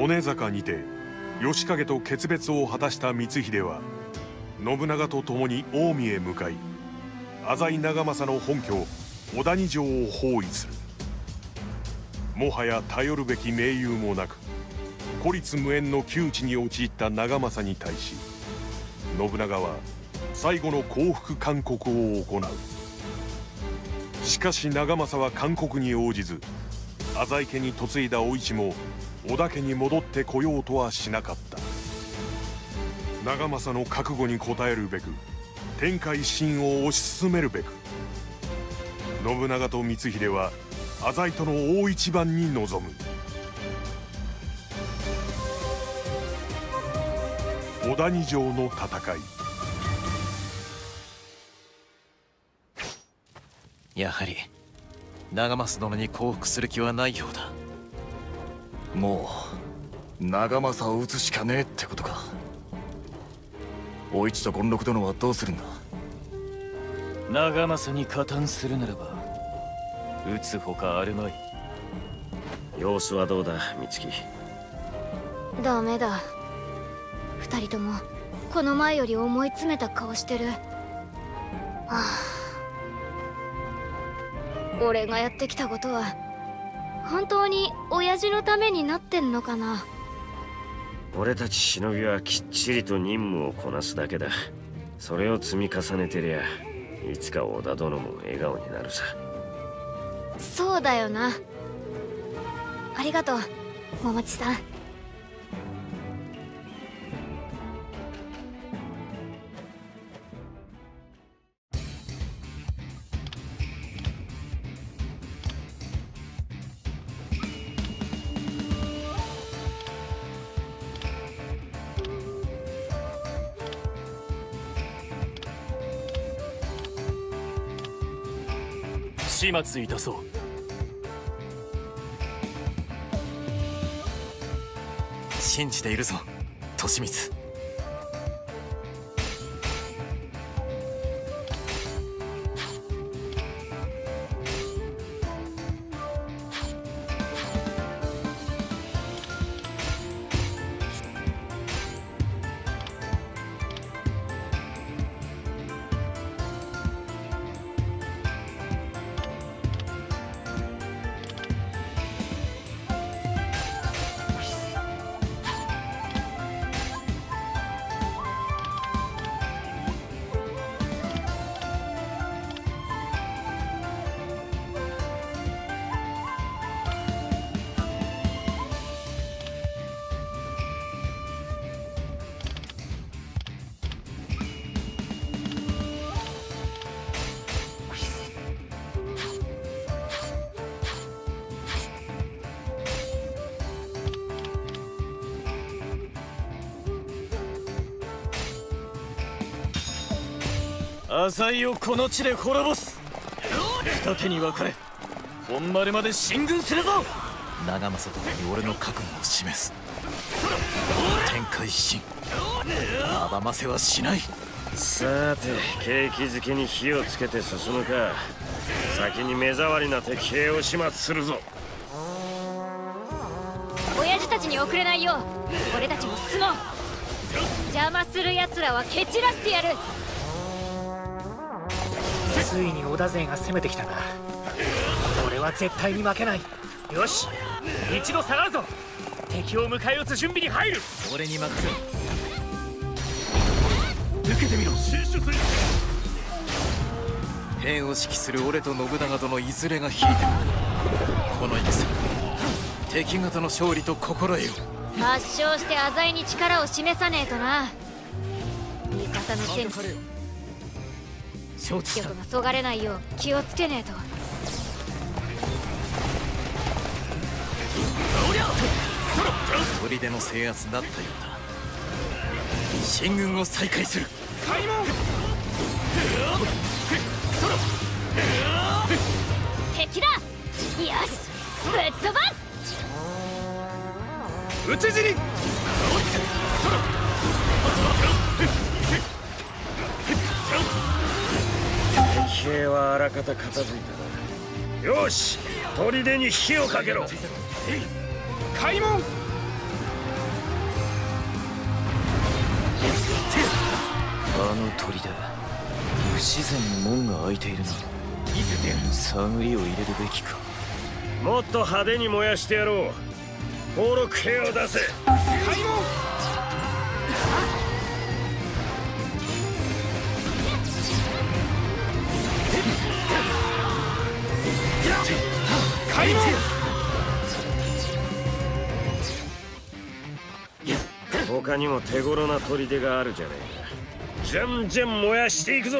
利根坂にて義景と決別を果たした光秀は信長と共に近江へ向かい、浅井長政の本拠小谷城を包囲する。もはや頼るべき盟友もなく、孤立無援の窮地に陥った長政に対し、信長は最後の降伏勧告を行う。しかし長政は勧告に応じず、浅井家に嫁いだお市も織田家に戻ってこようとはしなかった。長政の覚悟に応えるべく、天下一新を推し進めるべく、信長と光秀は浅井との大一番に臨む。小谷城の戦い。 やはり長政殿に降伏する気はないようだ。 もう長政を討つしかねえってことか。お市と権六殿はどうするんだ。 長政に加担するならば撃つほかあるまい。 様子はどうだ美月。 ダメだ。二人ともこの前より思い詰めた顔してる。俺がやってきたことは本当に親父のためになってんのかな。 俺たち忍びはきっちりと任務をこなすだけだ。それを積み重ねてりゃいつか織田殿も笑顔になるさ。 そうだよな。ありがとう桃地さん。 始末いたそう。 信じているぞ利光。 浅井をこの地で滅ぼす。二手に分かれ本丸まで進軍するぞ。 長政殿に俺の覚悟を示す。天下一新阻ませはしない。 さて景気づけに火をつけて進むか、先に目障りな敵兵を始末するぞ。 親父たちに遅れないよう俺たちも進もう。邪魔する奴らは蹴散らしてやる。 ついに織田勢が攻めてきたな。俺は絶対に負けない。よし一度下がるぞ。敵を迎え撃つ準備に入る。 俺に任せろ。 受けてみろ。 兵を指揮する俺と信長殿いずれが引いてもこの戦敵方の勝利と心得よ。 圧勝して浅井に力を示さねえとな。味方の戦士承知した。 力がそがれないよう気をつけねえと。 砦の制圧だったようだ。進軍を再開する。 開門。 敵だ。よしぶっ飛ばす。 討ち死に。 敵兵はあらかた片付いたな。よし砦に火をかけろ。 開門。 砦、不自然に門が開いているな。見せてやる。探りを入れるべきか。 もっと派手に燃やしてやろう。登録兵を出せ。開門。開門。他にも手頃な砦があるじゃねえか。じゃんじゃん燃やしていくぞ。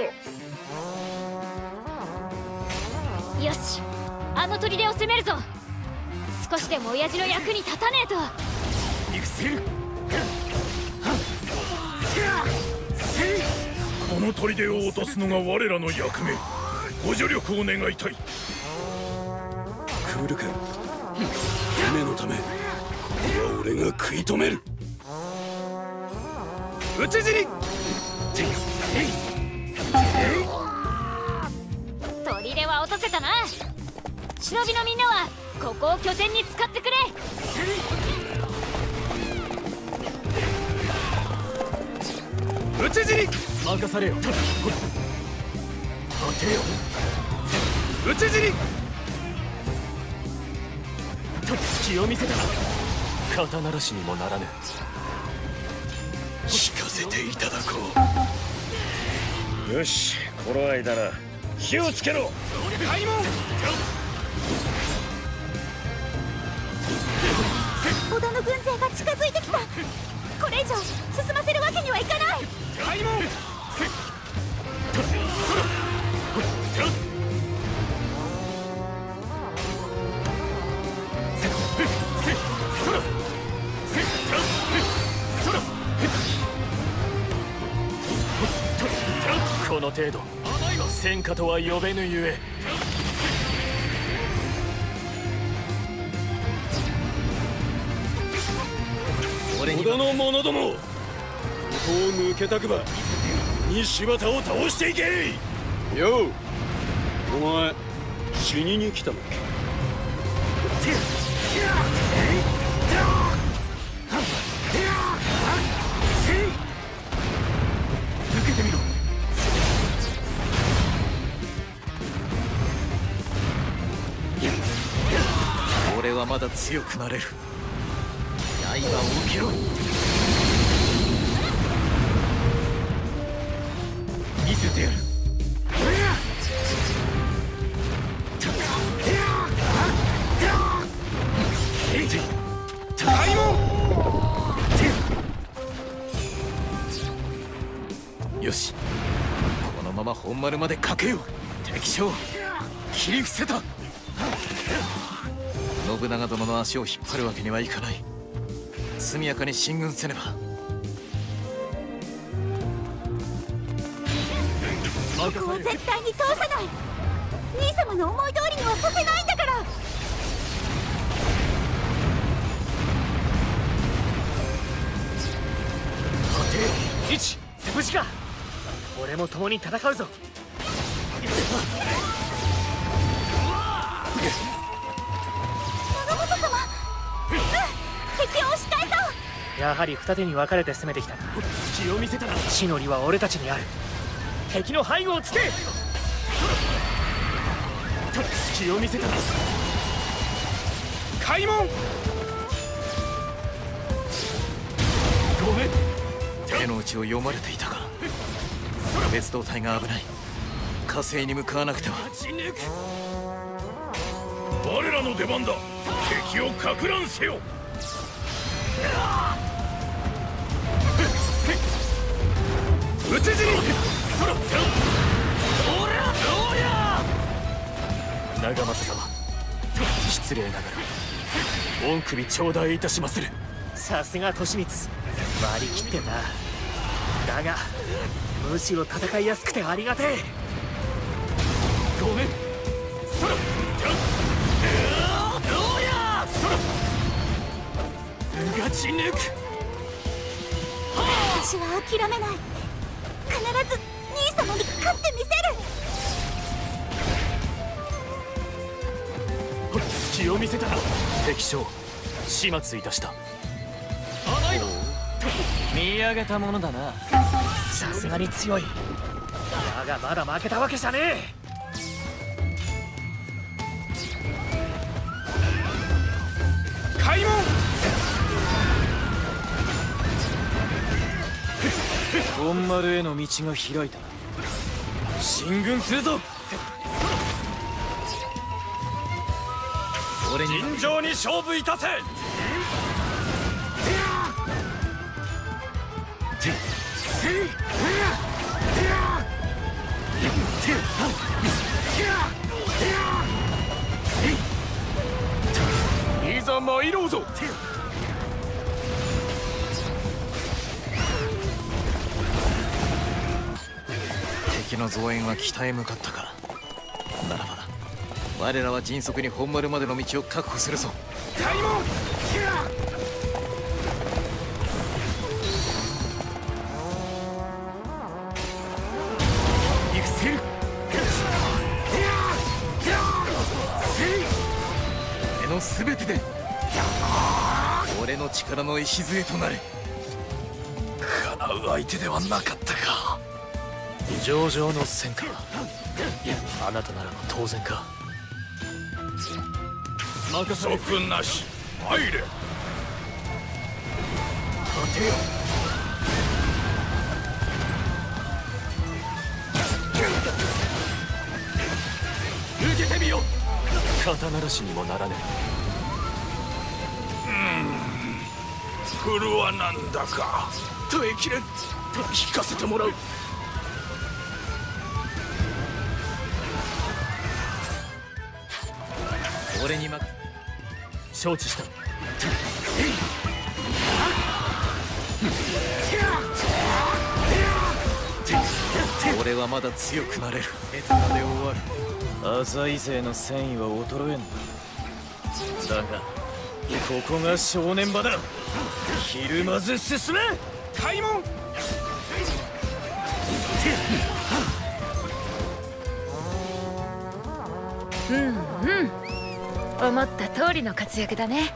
よし、あの砦を攻めるぞ。少しでも親父の役に立たねえと。 行くせる。 この砦を落とすのが我らの役目。ご助力を願いたい。 クール君、夢のためこれは俺が食い止める。 討ち死に。 砦は落とせたな。忍びのみんなはここを拠点に使ってくれ。 討ち死に。 任されよ。待てよ。 討ち死に。 隙を見せたら肩慣らしにもならぬ。 聞かせていただこう。よし、この間な、火をつけろ。 開門。 織田の軍勢が近づいてきた。これ以上進ませるわけにはいかない。 開門。 この程度戦果とは呼べぬゆえ。 織田の者ども、ここを抜けたくば西畑を倒していけ。よう、お前死にに来たのか。 抜けてみろ。俺はまだ強くなれる。刃を受けろ。見せてやる。 開門。 よし、このまま本丸までかけよう。敵将切り伏せた。信長殿の足を引っ張るわけにはいかない。速やかに進軍せねば。 ここは絶対に通さない。兄様の思い通りにはさせないんだから。 待てよ。一無事か。俺も共に戦うぞ。 長政様、敵を押し返そう。 やはり二手に分かれて攻めてきたな。 隙を見せたら地の利は俺たちにある。敵の背後をつけ。 隙を見せたら開門。 ごめん。 手の内を読まれていたか。別動隊が危ない。火星に向かわなくては。 我らの出番だ。敵をか乱せよ。討ち死に。 長政様、失礼ながら御首頂戴いたしまする。 さすが利光、割り切ってんな。だがむしろ戦いやすくてありがてえ。 ごめん。うがち抜く。 私は諦めない。必ず兄様に勝ってみせる。 隙を見せたら敵将始末いたした。見上げたものだな。 さすがに強い。だがまだ負けたわけじゃねえ。 開門。本丸への道が開いた。進軍するぞ。俺に尋常に勝負いたせ。いざ参ろうぞ。 敵の増援は北へ向かったか。ならば我らは迅速に本丸までの道を確保するぞ。 開門。行くせる。 俺の全てで俺の力の礎となれ。叶う相手ではなかったか。 上々の戦果。あなたならば当然か。 即なし入れ。 立てよ。受けてみよ。 肩慣らしにもならね来るはなんだか。 耐えきれん。聞かせてもらう。 俺に承知した。 俺はまだ強くなれる。エタナで終わる。 浅井勢の戦意は衰えんだ。だがここが正念場だ。ひるまず進め。開門。 思った通りの活躍だね。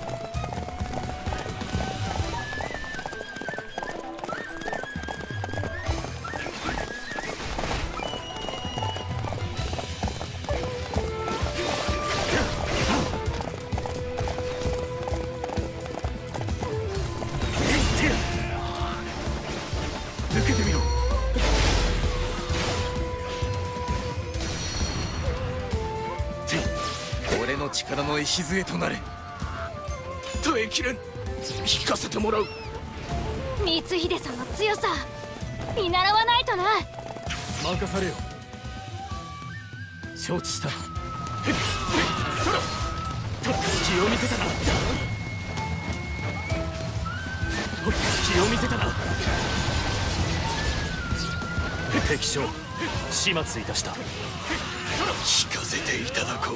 受けてみろ。俺の力の礎となれ。 耐えきれん。聞かせてもらう。 光秀さんの強さ見習わないとな。 任されよ。 承知した。 隙を見せたな。隙を見せたな。敵将始末いたした。 聞かせていただこう。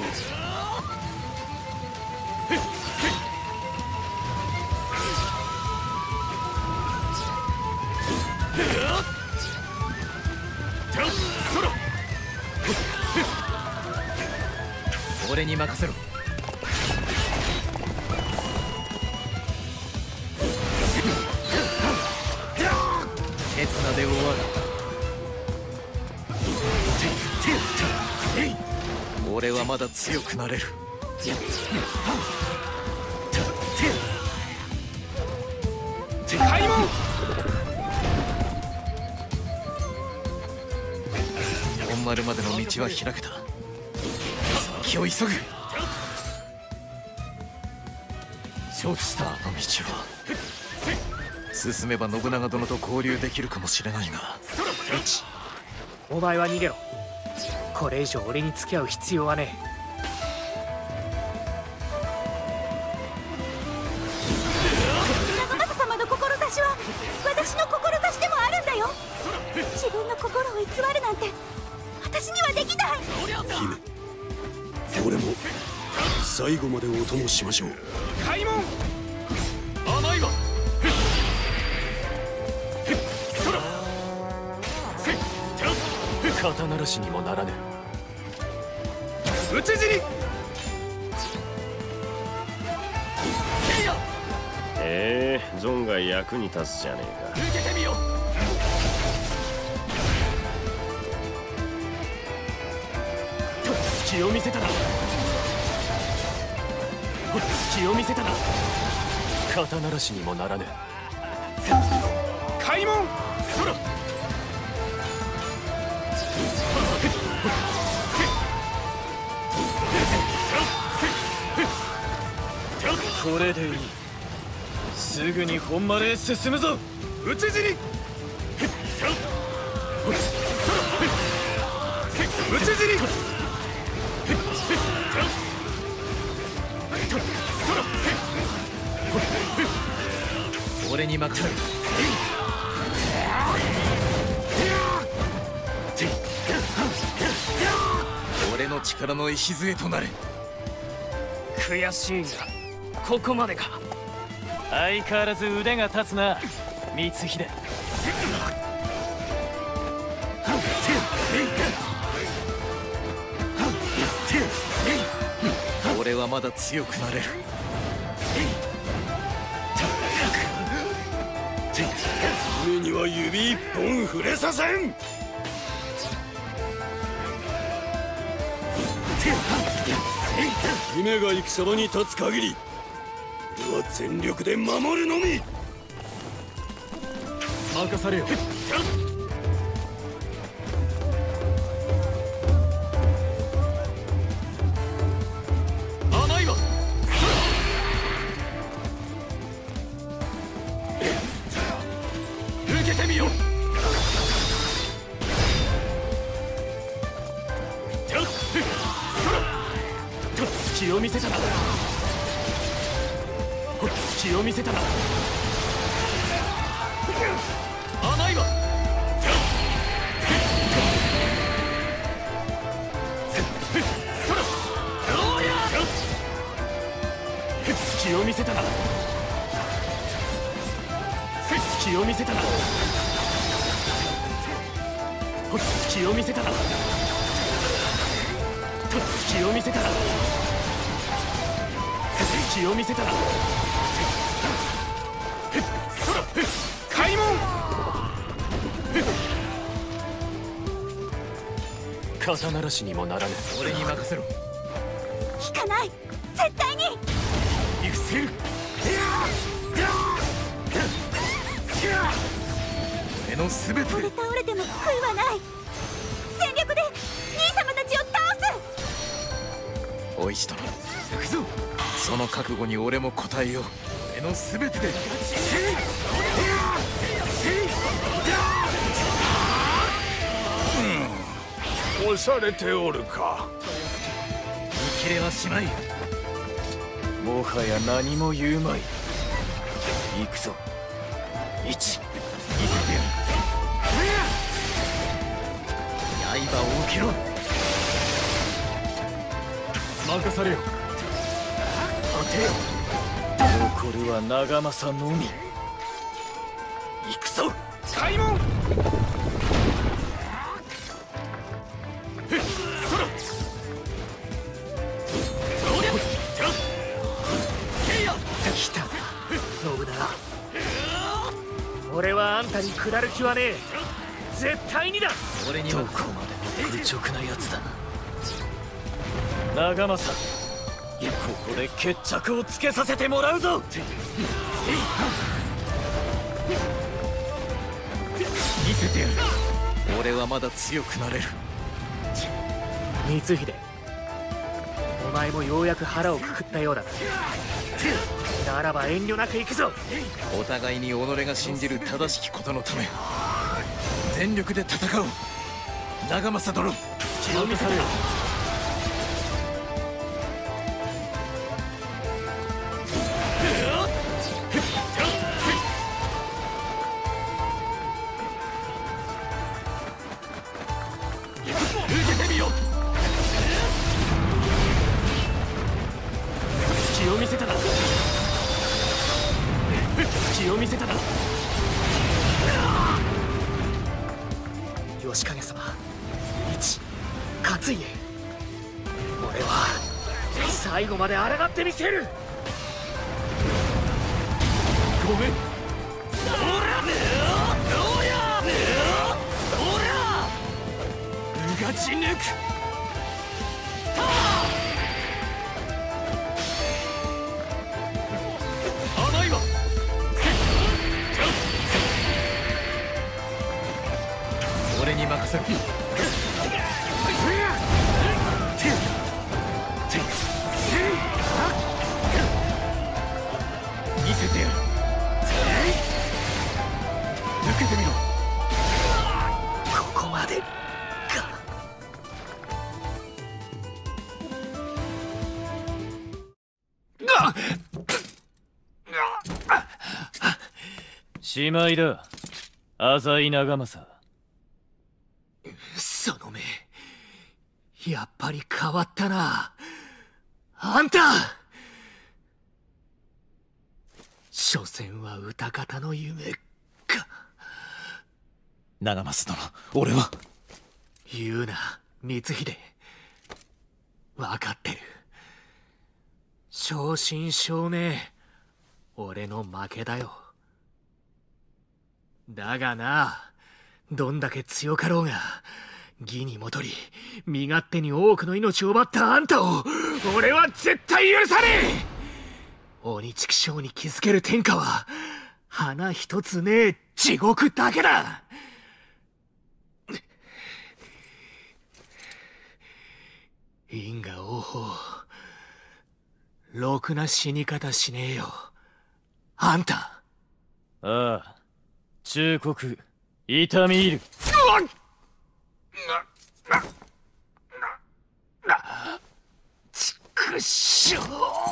俺に任せろ。手綱で終わる。俺はまだ強くなれる。 開門。 本丸までの道は開けた。気を急ぐ。承知した。あの道は進めば信長殿と合流できるかもしれないが。 お前は逃げろ。これ以上俺に付き合う必要はね長政様の志は私の志でもあるんだよ。自分の心を偽るなんて私にはできない。 姫、俺も最後までお供しましょう。 開門。甘いわ。肩慣らしにもならねえ。討ち死に。 存外役に立つじゃねえか。 受けてみよ。 隙を見せたな。隙を見せたな。肩慣らしにもならぬ。開門そら。これでいい。すぐに本丸へ進むぞ。討ち死に。討ち死に。 俺に任せる。俺の力の礎となれ。 悔しいがここまでか。相変わらず腕が立つな光秀。 俺はまだ強くなれる。 目には指一本触れさせん。姫が戦場に立つ限り俺は全力で守るのみ。 任されよ。甘いわ。受けてみよう。隙を見せたな。隙を見せたな。甘いわ。隙を見せたな。隙を見せたな。隙を見せたな。隙を見せたな。隙を見せたな。開門。肩慣らしにもならぬ。 俺に任せろ。 引かない。絶対に行くせる。俺の全てで。 これ倒れても悔いはない。全力で兄様たちを倒す。 お市殿、行くぞ。その覚悟に俺も応えよう。俺の全てで。 押されておるか。 見切れはしまい。 もはや何も言うまい。行くぞ。一。 刃を受けろ。 任されよ。果てよ。残るは長政のみ。行くぞ。開門。 来た信長。俺はあんたに下る気はねえ。絶対にだ。 俺にどこまでも愚直なやつだ。長政、ここで決着をつけさせてもらうぞ。 見せてやる。俺はまだ強くなれる。 光秀、お前もようやく腹をくくったようだな。ならば遠慮なく行くぞ。 お互いに己が信じる正しきことのため全力で戦おう。長政殿、 気を見されよ。 受けてみよう。 隙を見せたな。隙を見せたな。 義景様、一勝家、俺は最後まで抗ってみせる。 ごめん。 うがち抜く。 に任せろ。見せてやる。抜けてみろ。 ここまでか。 しまいだ、浅井長政。 その目、やっぱり変わったな。あんた、所詮は歌方の夢か。 長政殿、俺は。 言うな、光秀。分かってる。正真正銘、俺の負けだよ。だがな、どんだけ強かろうが、義に戻り、身勝手に多くの命を奪ったあんたを、俺は絶対許さねえ。鬼畜生に気づける天下は、花一つねえ地獄だけだ。因果応報、ろくな死に方しねえよ、あんた。 ああ、忠告、痛み入る。 ちくしょう。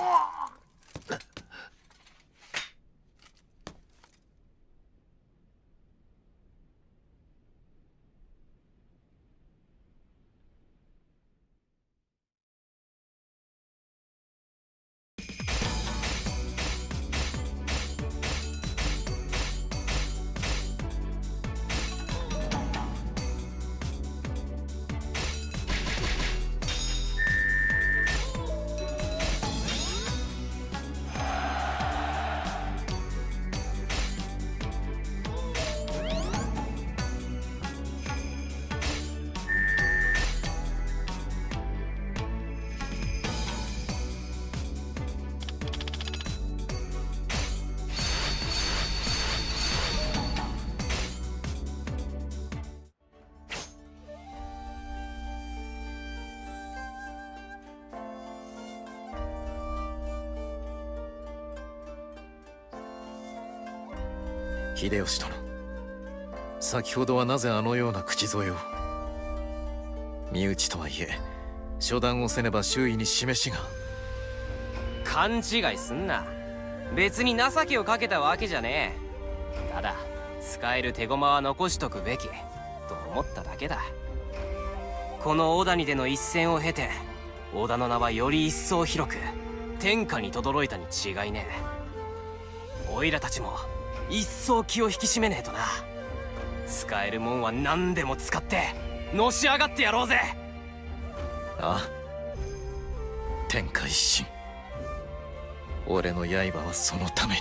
秀吉殿、先ほどはなぜあのような口添えを。身内とはいえ初段をせねば周囲に示しが。 勘違いすんな。別に情けをかけたわけじゃねえ。ただ使える手駒は残しとくべきと思っただけだ。この小谷での一戦を経て、織田の名はより一層広く天下に轟いたに違いねえ。おいらたちも一層気を引き締めねえとな。使えるもんは何でも使ってのし上がってやろうぜ。 ああ、天下一心。俺の刃はそのため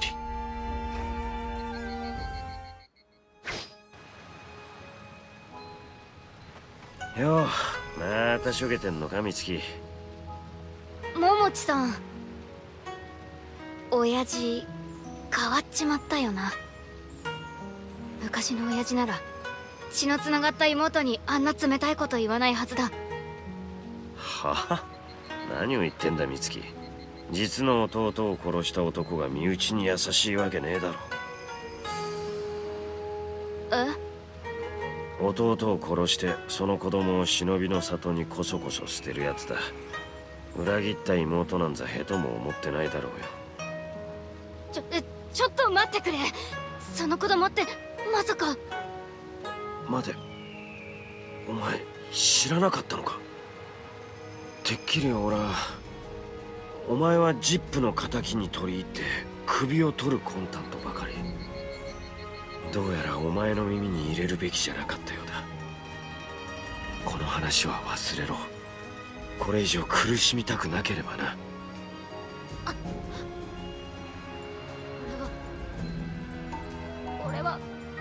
に。よう、またしょげてんのか、美月。 桃地さん、親父変わっちまったよな。昔の親父なら血のつながった妹にあんな冷たいこと言わないはずだ。 はあ、何を言ってんだ美月。実の弟を殺した男が身内に優しいわけねえだろ。 え？ 弟を殺してその子供を忍びの里にこそこそ捨てるやつだ。裏切った妹なんざへとも思ってないだろうよ。 ちょっと待ってくれ。その子供ってまさか。 待て、お前知らなかったのか。てっきり俺は、お前はジップの仇に取り入って首を取る魂胆とばかり。どうやらお前の耳に入れるべきじゃなかったようだ。この話は忘れろ。これ以上苦しみたくなければな。 俺は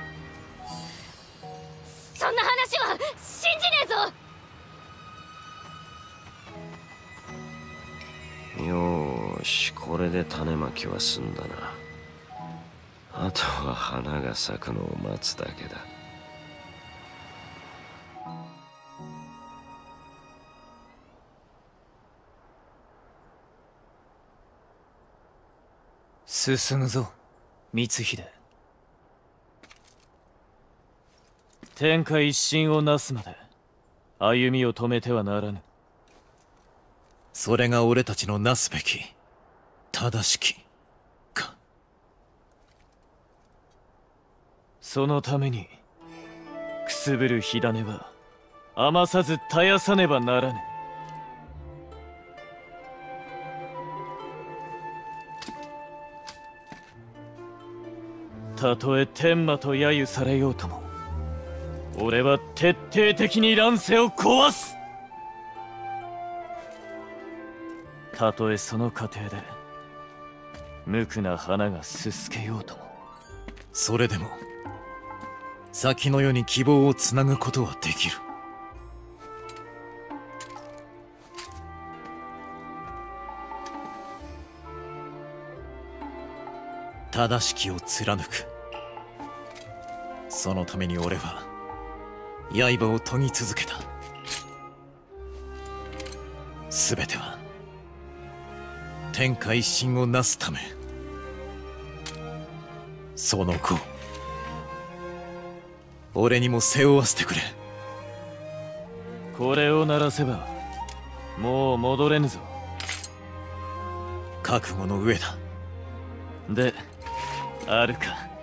そんな話は信じねえぞ。 よーし、これで種まきは済んだな。あとは花が咲くのを待つだけだ。 進むぞ光秀。天下一神をなすまで歩みを止めてはならぬ。 それが俺たちのなすべき正しきか。 そのためにくすぶる火種は余さず絶やさねばならぬ。たとえ天馬と揶揄されようとも俺は徹底的に乱世を壊す。たとえその過程で無垢な花がすすけようとも。 それでも先の世に希望をつなぐことはできる。正しきを貫く。そのために俺は刃を研ぎ続けた。全ては天下一神をなすため。その後俺にも背負わせてくれ。 これを鳴らせばもう戻れぬぞ。 覚悟の上だ。 であるか。